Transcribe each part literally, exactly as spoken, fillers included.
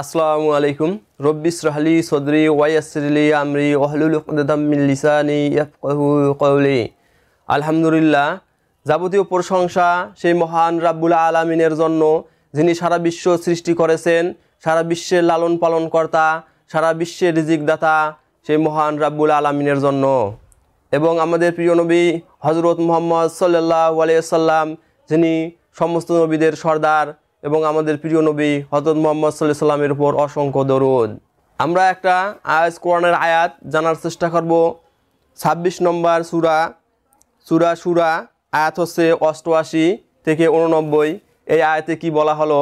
আসসালামু আলাইকুম রব্বিশ রাহলি সদরি ওয়াইয়াসসিরলি আমরি ওয়াহলুল উকদাতাম মিন লিসানি ইয়াফকাহু কওলি। আলহামদুলিল্লাহ, যাবতীয় প্রশংসা সেই মহান রাব্বুল আলামিনের জন্য, যিনি সারা বিশ্ব সৃষ্টি করেছেন, সারা বিশ্বের লালন পালন কর্তা, সারা বিশ্বের রিজিক দাতা, সেই মহান রাব্বুল আলামিনের জন্য। এবং আমাদের প্রিয় নবী হযরত মুহাম্মদ সাল্লাল্লাহু আলাইহি ওয়াসাল্লাম, যিনি সমস্ত নবীদের সর্দার, এবং আমাদের প্রিয় নবী হযরত মুহাম্মদ সাল্লাল্লাহু আলাইহি ওয়াসাল্লামের উপর অসংখ্য দরুদ। আমরা একটা আয়াত কোরআনের আয়াত জানার চেষ্টা করব। ছাব্বিশ নম্বর সূরা সূরা সূরা আয়াত হচ্ছে অষ্টআশি থেকে উননব্বই। এই আয়াতে কি বলা হলো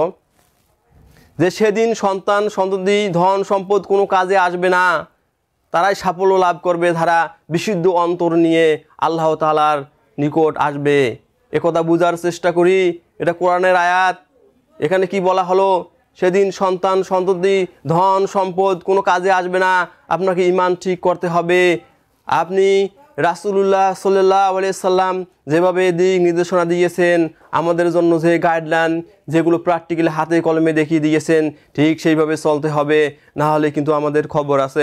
যে সেদিন সন্তান সন্ততি ধন সম্পদ কোনো কাজে আসবে না, তারাই সাফল্য লাভ করবে, যারা বিশুদ্ধ অন্তর নিয়ে আল্লাহ তাআলার নিকট আসবে। একথা বোঝার চেষ্টা করি, এটা কোরআনের আয়াত। এখানে কি বলা হলো, সেদিন সন্তান সন্ততি ধন সম্পদ কোনো কাজে আসবে না, আপনাকে ঈমান ঠিক করতে হবে। আপনি রাসূলুল্লাহ সাল্লাল্লাহু আলাইহি সাল্লাম যেভাবে দিক নির্দেশনা দিয়েছেন, আমাদের জন্য যে গাইডলাইন, যেগুলো প্র্যাকটিক্যালি হাতে কলমে দেখিয়ে দিয়েছেন, ঠিক সেইভাবে চলতে হবে, না হলে কিন্তু আমাদের খবর আছে।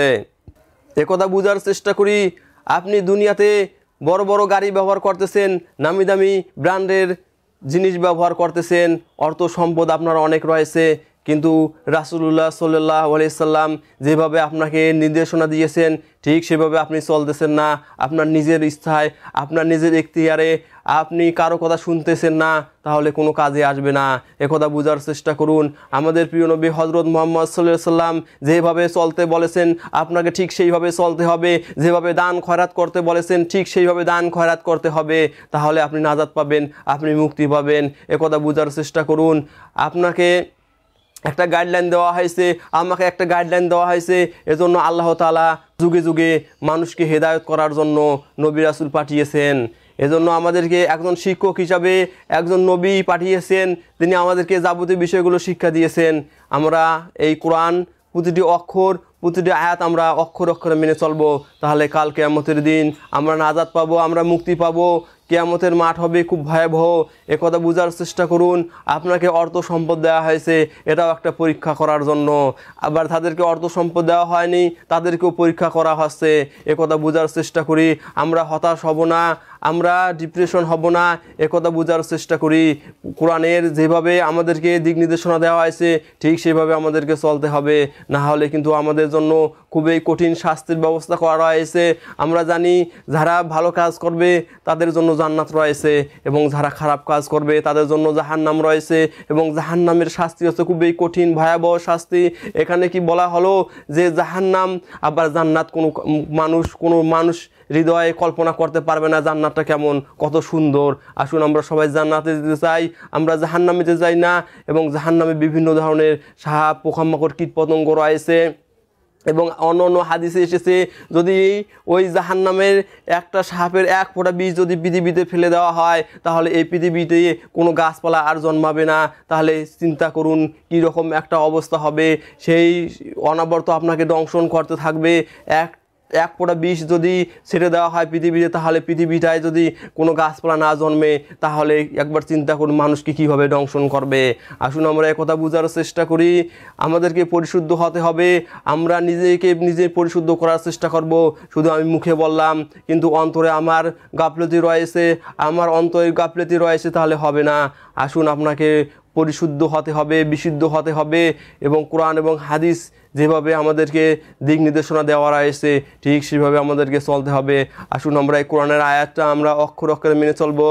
একথা বোঝার চেষ্টা করি, আপনি দুনিয়াতে বড় বড় গাড়ি ব্যবহার করতেছেন, নামি দামি ব্র্যান্ডের জিনিস ব্যবহার করতেছেন, অর্থ সম্পদ আপনার অনেক রয়েছে, কিন্তু রাসূলুল্লাহ সাল্লাল্লাহু আলাইহি সাল্লাম যেভাবে আপনাকে নির্দেশনা দিয়েছেন, ঠিক সেভাবে আপনি চলতেছেন না। আপনার নিজের ইচ্ছায়, আপনার নিজের এখতিয়ারে আপনি কারো কথা শুনতেছেন না, তাহলে কোনো কাজে আসবে না। একথা বোঝার চেষ্টা করুন। আমাদের প্রিয় নবী হযরত মুহাম্মদ সাল্লাল্লাহু আলাইহি সাল্লাম যেভাবে চলতে বলেছেন, আপনাকে ঠিক সেইভাবে চলতে হবে। যেভাবে দান খয়রাত করতে বলেছেন, ঠিক সেইভাবে দান খয়রাত করতে হবে, তাহলে আপনি নাজাত পাবেন, আপনি মুক্তি পাবেন। একথা বোঝার চেষ্টা করুন। আপনাকে একটা গাইডলাইন দেওয়া হয়েছে, আমাকে একটা গাইডলাইন দেওয়া হয়েছে, এজন্য আল্লাহ তাআলা যুগে যুগে মানুষকে হেদায়েত করার জন্য নবী রাসূল পাঠিয়েছেন। এজন্য আমাদেরকে একজন শিক্ষক হিসাবে একজন নবী পাঠিয়েছেন, তিনি আমাদেরকে যাবতীয় বিষয়গুলো শিক্ষা দিয়েছেন। আমরা এই কোরআন প্রতিটি অক্ষর, প্রতিটি আয়াত আমরা অক্ষর অক্ষরে মেনে চলবো, তাহলে কাল কিয়ামতের দিন আমরা নাজাত পাবো, আমরা মুক্তি পাবো। কিয়ামতের মাঠ হবে খুব ভয়াবহ। একথা বোঝার চেষ্টা করুন। আপনাকে অর্থ সম্পদ দেওয়া হয়েছে, এটাও একটা পরীক্ষা করার জন্য। আবার তাদেরকে অর্থ সম্পদ দেওয়া হয়নি, তাদেরকেও পরীক্ষা করা হচ্ছে। একথা বোঝার চেষ্টা করি। আমরা হতাশ হব না, আমরা ডিপ্রেশন হব না, একথা বোঝার চেষ্টা করি। কোরআনের যেভাবে আমাদেরকে দিক নির্দেশনা দেওয়া হয়েছে, ঠিক সেভাবে আমাদেরকে চলতে হবে, না হলে কিন্তু আমাদের জন্য খুবই কঠিন শাস্তির ব্যবস্থা করা হয়েছে। আমরা জানি যারা ভালো কাজ করবে তাদের জন্য জান্নাত রয়েছে, এবং যারা খারাপ কাজ করবে তাদের জন্য জাহান্নাম রয়েছে, এবং জাহান্নামের শাস্তি হচ্ছে খুবই কঠিন ভয়াবহ শাস্তি। এখানে কি বলা হলো যে জাহান্নাম আবার জান্নাত কোনো মানুষ কোনো মানুষ হৃদয়ে কল্পনা করতে পারবে না জান্নাতটা কেমন, কত সুন্দর। আসুন আমরা সবাই জান্নাতে যেতে চাই, আমরা জাহান্নামে যেতে চাই না। এবং জাহান্নামে বিভিন্ন ধরনের সাপ পোকামাকড় কীটপতঙ্গ রয়েছে, এবং অন্য অন্য হাদিসে এসেছে, যদি ওই জাহান্নামের একটা সাপের এক ফোঁটা বীজ যদি পৃথিবীতে ফেলে দেওয়া হয়, তাহলে এই পৃথিবীতে কোনো গাছপালা আর জন্মাবে না। তাহলে চিন্তা করুন কী রকম একটা অবস্থা হবে। সেই অনবরত আপনাকে দংশন করতে থাকবে। এক এক ফোঁটা বিষ যদি ছেড়ে দেওয়া হয় পৃথিবীতে, তাহলে পৃথিবীটায় যদি কোনো গাছপালা না জন্মে, তাহলে একবার চিন্তা করুন মানুষকে কীভাবে দংশন করবে। আসুন আমরা একথা বোঝার চেষ্টা করি। আমাদেরকে পরিশুদ্ধ হতে হবে। আমরা নিজেকে নিজে পরিশুদ্ধ করার চেষ্টা করব। শুধু আমি মুখে বললাম, কিন্তু অন্তরে আমার গাফলতি রয়েছে, আমার অন্তরে গাফলতি রয়েছে, তাহলে হবে না। আসুন আপনাকে পরিশুদ্ধ হতে হবে, বিশুদ্ধ হতে হবে, এবং কোরআন এবং হাদিস যেভাবে আমাদেরকে দিক নির্দেশনা দেওয়া রয়েছে, ঠিক সেভাবে আমাদেরকে চলতে হবে। আসুন আমরা এই কোরআনের আয়াতটা আমরা অক্ষর অক্ষরে মেনে চলবো,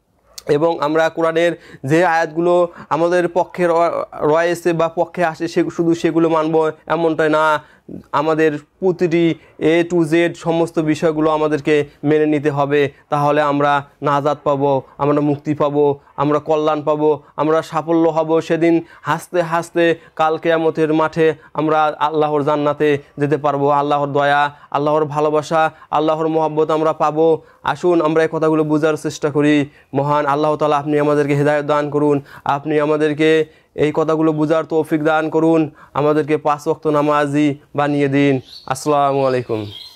এবং আমরা কোরআনের যে আয়াতগুলো আমাদের পক্ষে রয়েছে বা পক্ষে আসে সে শুধু সেগুলো মানব এমনটাই না। আমাদের প্রতিটি এ টু জেড সমস্ত বিষয়গুলো আমাদেরকে মেনে নিতে হবে, তাহলে আমরা নাজাত পাবো, আমরা মুক্তি পাবো, আমরা কল্যাণ পাবো, আমরা সাফল্য হব। সেদিন হাসতে হাসতে কাল কিয়ামতের মাঠে আমরা আল্লাহর জান্নাতে যেতে পারবো। আল্লাহর দয়া, আল্লাহর ভালোবাসা, আল্লাহর মহব্বত আমরা পাবো। আসুন আমরা এই কথাগুলো বোঝার চেষ্টা করি। মহান আল্লাহ তাআলা আপনি আমাদেরকে হেদায়েত দান করুন, আপনি আমাদেরকে এই কথাগুলো বোঝার তৌফিক দান করুন, আমাদেরকে পাঁচ ওয়াক্ত নামাজি বানিয়ে দিন। আসসালামু আলাইকুম।